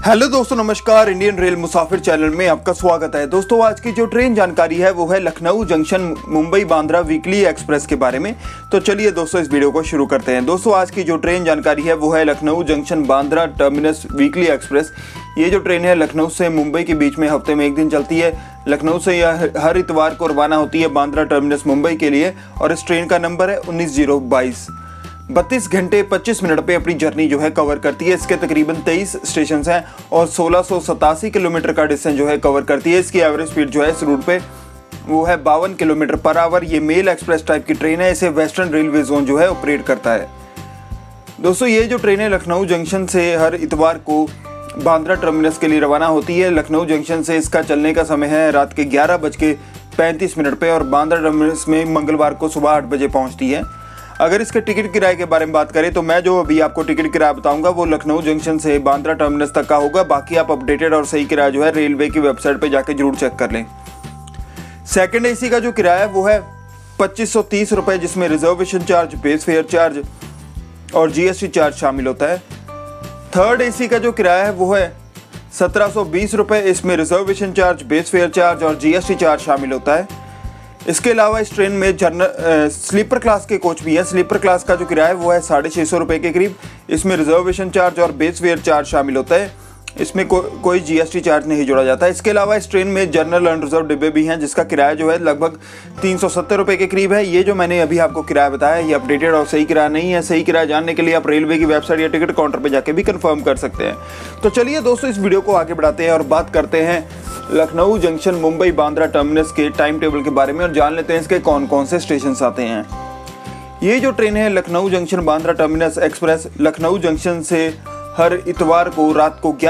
Hello दोस्तों, नमस्कार। Indian rail मुसाफिर channel में आपका स्वागत है। दोस्तों, आज की जो ट्रेन जानकारी है वो है Lucknow junction Mumbai Bandra weekly express के बारे में। तो चलिए दोस्तों, इस वीडियो को शुरू करते हैं। दोस्तों, आज की जो ट्रेन जानकारी है वो है Lucknow junction Bandra terminus weekly express. ये जो ट्रेन है लखनऊ से मुंबई के बीच में हफ्ते में एक दिन चलती है। लखनऊ से यह हर इतवार को रवाना होती है बांद्रा टर्मिनस मुंबई के लिए और इस ट्रेन का नंबर है 19022। 32 घंटे 25 मिनट पे अपनी जर्नी जो है कवर करती है। इसके तकरीबन 23 स्टेशन हैं और 1687 किलोमीटर का डिस्टेंस जो है कवर करती है। इसकी एवरेज स्पीड जो है इस रूट पे वो है 52 किलोमीटर पर आवर। ये मेल एक्सप्रेस टाइप की ट्रेन है। इसे वेस्टर्न रेलवे जोन जो है ऑपरेट करता है। दोस्तों, ये जो ट्रेन है लखनऊ जंक्शन से हर इतवार को बांद्रा टर्मिनस के लिए रवाना होती है। लखनऊ जंक्शन से इसका चलने का समय है रात के 11:35 पे और बांद्रा टर्मिनस में मंगलवार को सुबह 8 बजे पहुँचती है। अगर इसके टिकट किराए के बारे में बात करें तो मैं जो अभी आपको टिकट किराया बताऊंगा वो लखनऊ जंक्शन से बांद्रा टर्मिनस तक का होगा। बाकी आप अपडेटेड और सही किराया जो है रेलवे की वेबसाइट पे जाके जरूर चेक कर लें। सेकंड एसी का जो किराया है वो है 2530 रुपये, जिसमें reservation charge, base fare charge और जीएसटी चार्ज शामिल होता है। थर्ड एसी का जो किराया है वो है 1720 रुपये। इसमें reservation charge, base fare charge और जीएसटी चार्ज शामिल होता है। इसके अलावा इस ट्रेन में स्लीपर क्लास के कोच भी है। स्लीपर क्लास का जो किराया है वो है 650 रुपये के करीब। इसमें रिजर्वेशन चार्ज और बेस फेयर चार्ज शामिल होता है। इसमें कोई जीएसटी चार्ज नहीं जोड़ा जाता है। इसके अलावा इस ट्रेन में जनरल अनरिजर्व डिब्बे भी हैं, जिसका किराया जो है लगभग 370 रुपये के करीब है। ये जो मैंने अभी आपको किराया बताया ये अपडेटेड और सही किराया नहीं है। सही किराया जानने के लिए आप रेलवे की वेबसाइट या टिकट काउंटर पर जाके भी कंफर्म कर सकते हैं। तो चलिए दोस्तों, इस वीडियो को आगे बढ़ाते हैं और बात करते हैं लखनऊ जंक्शन मुंबई बांद्रा टर्मिनस के टाइम टेबल के बारे में और जान लेते हैं इसके कौन कौन से स्टेशन आते हैं। ये जो ट्रेन है Lucknow junction Bandra terminus express Lucknow junction से हर इतवार को रात को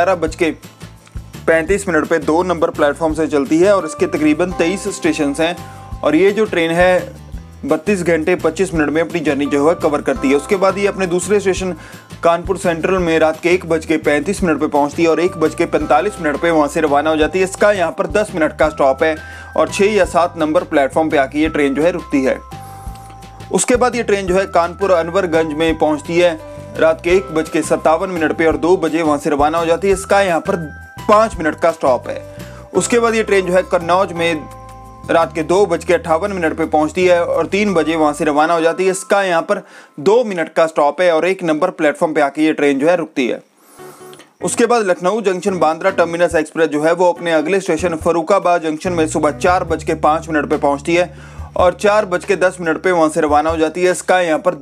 11:35 पे 2 नंबर प्लेटफॉर्म से चलती है और इसके तकरीबन 23 स्टेशन हैं और ये जो ट्रेन है 32 घंटे 25 मिनट में अपनी जर्नी जो है कवर करती है। उसके बाद ये अपने दूसरे स्टेशन कानपुर सेंट्रल में रात के 1:35 पे पहुंचती है और 1:45 पे वहां से रवाना हो जाती है। इसका यहाँ पर 10 मिनट का स्टॉप है और 6 या 7 नंबर प्लेटफॉर्म पे आके ये ट्रेन जो है रुकती है। उसके बाद ये ट्रेन जो है कानपुर अनवरगंज में पहुंचती है रात के 1:57 पे और 2 बजे वहां से रवाना हो जाती है। इसका यहाँ पर 5 मिनट का स्टॉप है। उसके बाद ये ट्रेन जो है कन्नौज में रात के 2:58 पे पहुंचती है और 3 बजे वहां से रवाना हो जाती है। इसका यहाँ पर 2 मिनट का स्टॉप है और 1 नंबर प्लेटफॉर्म पे आके ये ट्रेन जो है रुकती है। उसके बाद Lucknow junction Bandra terminus express जो है वो अपने अगले स्टेशन फरुखाबाद जंक्शन में सुबह 4:05 पे पहुंचती है और 4:10 पे वहां से रवाना हो जाती है। इसका यहाँ पर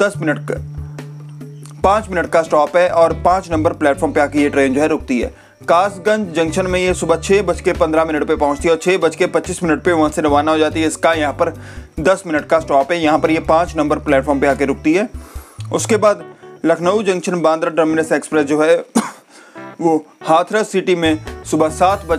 5 मिनट का स्टॉप है और 5 नंबर प्लेटफॉर्म पे आके ये ट्रेन जो है रुकती है। कासगंज जंक्शन में ये सुबह 6:15 पे पहुंचती है और 6:25 पे वहां से रवाना हो जाती है। इसका यहाँ पर 10 मिनट का स्टॉप है। यहाँ पर ये 5 नंबर प्लेटफॉर्म पे आके रुकती है। उसके बाद Lucknow junction Bandra terminus express जो है वो हाथरस सिटी में सुबह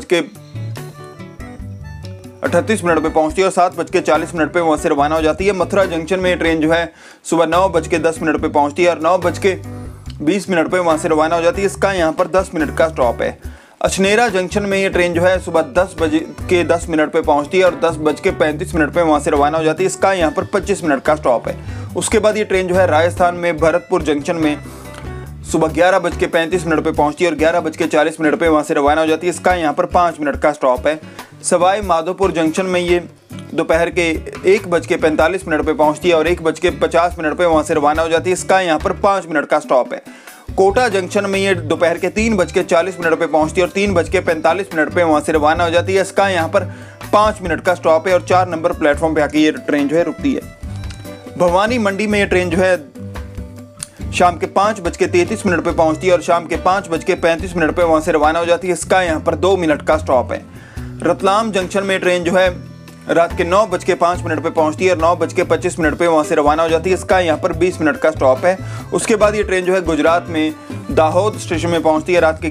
7:38 पे पहुंचती है और 7:40 पे वहां से रवाना हो जाती है। मथुरा जंक्शन में ये ट्रेन जो है सुबह 9:10 पे पहुंचती है और 9:20 पे वहां से रवाना हो जाती है। इसका यहाँ पर 10 मिनट का स्टॉप है। अछनेरा जंक्शन में ये ट्रेन जो है सुबह 10:10 पे पहुंचती है और 10:35 पे वहां से रवाना हो जाती है। इसका यहाँ पर 25 मिनट का स्टॉप है। उसके बाद ये ट्रेन जो है राजस्थान में भरतपुर जंक्शन में सुबह 11:35 पे पहुंचती है और 11:40 पे वहां से रवाना हो जाती है। इसका यहाँ पर 5 मिनट का स्टॉप है। सवाई माधोपुर जंक्शन में ये दोपहर के 1:45 पे पहुंचती है और 1:50 पे वहां से रवाना हो जाती है। इसका यहाँ पर 5 मिनट का स्टॉप है। कोटा जंक्शन में ये दोपहर के 3:40 पे पहुंचती है और 3:45 पे वहां से रवाना हो जाती है। इसका यहाँ पर 5 मिनट का स्टॉप है और 4 नंबर प्लेटफॉर्म पे आके ये ट्रेन जो है रुकती है। भवानी मंडी में ये ट्रेन जो है शाम के 5:33 पे पहुंचती है और शाम के 5:35 पे वहां से रवाना हो जाती है। इसका यहाँ पर 2 मिनट का स्टॉप है। रतलाम जंक्शन में ट्रेन जो है रात के 9:05 पे पहुंचती है और 9:25 पे वहां से रवाना हो जाती है। इसका यहाँ पर 20 मिनट का स्टॉप है। उसके बाद ये ट्रेन जो है गुजरात में दाहोद स्टेशन में पहुंचती है रात के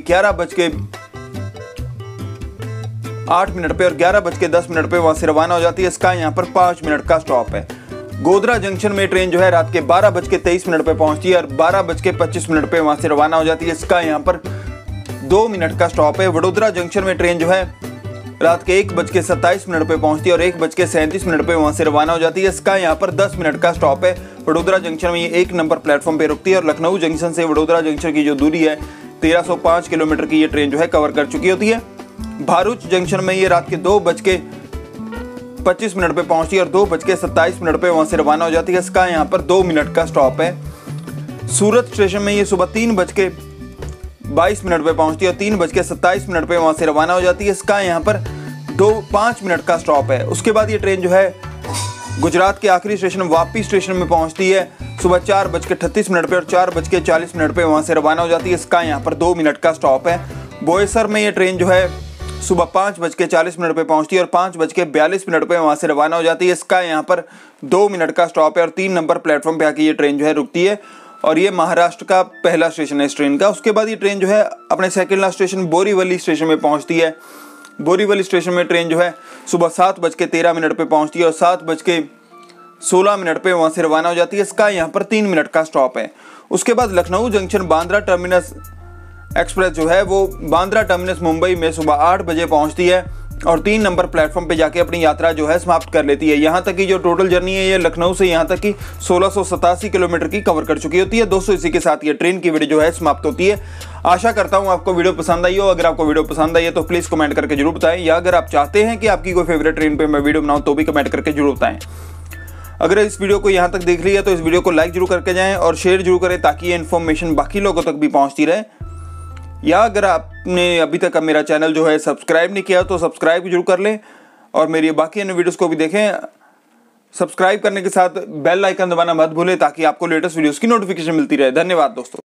11:08 पे और 11:10 पे वहां से रवाना हो जाती है। इसका यहाँ पर 5 मिनट का स्टॉप है। गोधरा जंक्शन में ट्रेन जो है रात के 12:23 पे पहुंचती है और 12:25 पे वहां से रवाना हो जाती है। इसका यहाँ पर 2 मिनट का स्टॉप है। वडोदरा जंक्शन में ट्रेन जो है रात के 1:27 पे पहुंचती है और 1:37 पे वहां से रवाना हो जाती है। इसका यहाँ पर 10 मिनट का स्टॉप है। वडोदरा जंक्शन में ये 1 नंबर प्लेटफॉर्म पे रुकती है और लखनऊ जंक्शन से वडोदरा जंक्शन की जो दूरी है 1305 किलोमीटर की ये ट्रेन जो है कवर कर चुकी होती है। भारूच जंक्शन में ये रात के 2:25 पे पहुंचती है और 2:27 पे वहां से रवाना हो जाती है। इसका यहाँ पर 2 मिनट का स्टॉप है। सूरत स्टेशन में ये सुबह 3:22 पे पहुंचती है और 3:27 पे वहां से रवाना हो जाती है। इसका यहाँ पर 5 मिनट का स्टॉप है। उसके बाद ये ट्रेन जो है गुजरात के आखिरी स्टेशन वापी स्टेशन में पहुंचती है सुबह 4:38 पे और 4:40 पे वहां से रवाना हो जाती है। इसका यहाँ पर 2 मिनट का स्टॉप है। बोईसर में ये ट्रेन जो है सुबह 5:40 पे पहुंचती है और 5:42 पे वहां से रवाना हो जाती है। इसका यहाँ पर 2 मिनट का स्टॉप है और 3 नंबर प्लेटफॉर्म पे आके ये ट्रेन जो है रुकती है और ये महाराष्ट्र का पहला स्टेशन है इस ट्रेन का। उसके बाद ये ट्रेन जो है अपने second last station Borivali station में पहुंचती है। बोरीवली स्टेशन में ट्रेन जो है सुबह 7:13 पे पहुंचती है और 7:16 पे वहां से रवाना हो जाती है। इसका यहाँ पर 3 मिनट का स्टॉप है। उसके बाद Lucknow junction Bandra terminus express जो है वो बांद्रा टर्मिनस मुंबई में सुबह 8 बजे पहुंचती है और 3 नंबर प्लेटफॉर्म पे जाके अपनी यात्रा जो है समाप्त कर लेती है। यहाँ तक की जो टोटल जर्नी है ये लखनऊ से यहाँ तक की 1687 किलोमीटर की कवर कर चुकी होती है। दोस्तों इसी के साथ ये ट्रेन की वीडियो जो है समाप्त होती है। आशा करता हूँ आपको वीडियो पसंद आई हो। अगर आपको वीडियो पसंद आई है तो प्लीज़ कमेंट करके जरूर बताएं, या अगर आप चाहते हैं कि आपकी कोई फेवरेट ट्रेन पर मैं वीडियो बनाऊँ तो भी कमेंट करके जरूर बताएं। अगर इस वीडियो को यहाँ तक देख लिया तो इस वीडियो को लाइक जरूर करके जाएं और शेयर जरूर करें ताकि ये इन्फॉर्मेशन बाकी लोगों तक भी पहुँचती रहे। या अगर आपने अभी तक मेरा चैनल जो है सब्सक्राइब नहीं किया तो सब्सक्राइब जरूर कर लें और मेरी बाकी अन्य वीडियोस को भी देखें। सब्सक्राइब करने के साथ बेल आइकन दबाना मत भूलें ताकि आपको लेटेस्ट वीडियोस की नोटिफिकेशन मिलती रहे। धन्यवाद दोस्तों।